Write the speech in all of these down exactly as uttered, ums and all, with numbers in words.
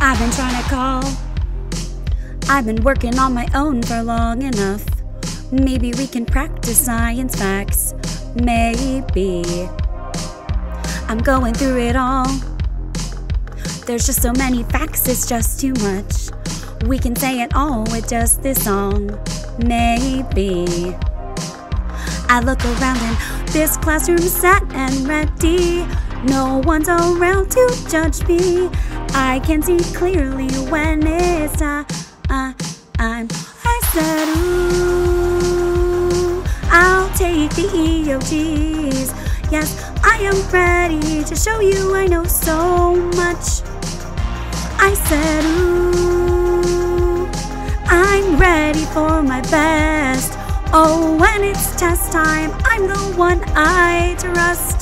I've been trying to call. I've been working on my own for long enough. Maybe we can practice science facts. Maybe. I'm going through it all. There's just so many facts, it's just too much. We can say it all with just this song. Maybe. I look around and this classroom's set and ready. No one's around to judge me. I can see clearly when it's time. Uh, I'm, I said, ooh, I'll take the E O Gs. Yes, I am ready to show you I know so much. I said, ooh, I'm ready for my best. Oh, when it's test time, I'm the one I trust.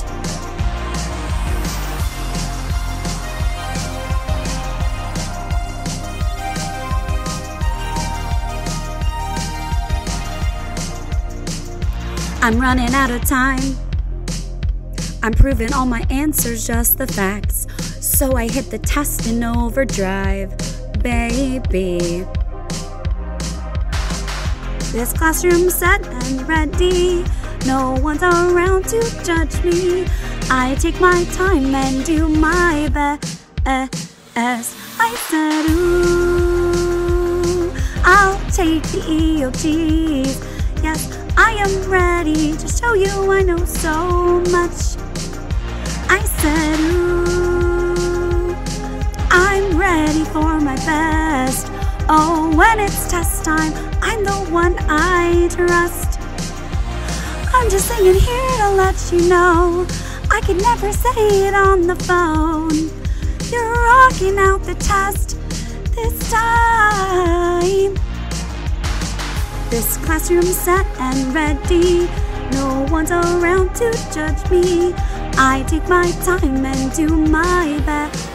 I'm running out of time. I'm proving all my answers, just the facts. So I hit the test in overdrive, baby. This classroom's set and ready. No one's around to judge me. I take my time and do my best. I said, ooh, I'll take the E O Gs. Yes, I am ready to show you I know so much. I said, ooh, I'm ready for my best. Oh, when it's test time, I'm the one I trust. I'm just singing here to let you know I could never say it on the phone. You're rocking out the test this time. This classroom's set and ready. No one's around to judge me. I take my time and do my best.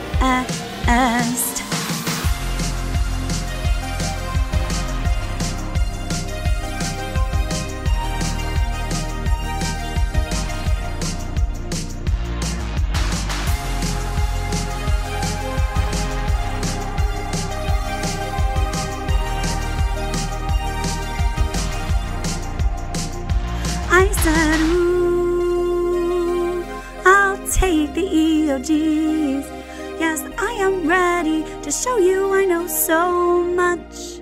I said, ooh, I'll take the E O Gs. Yes, I am ready to show you I know so much.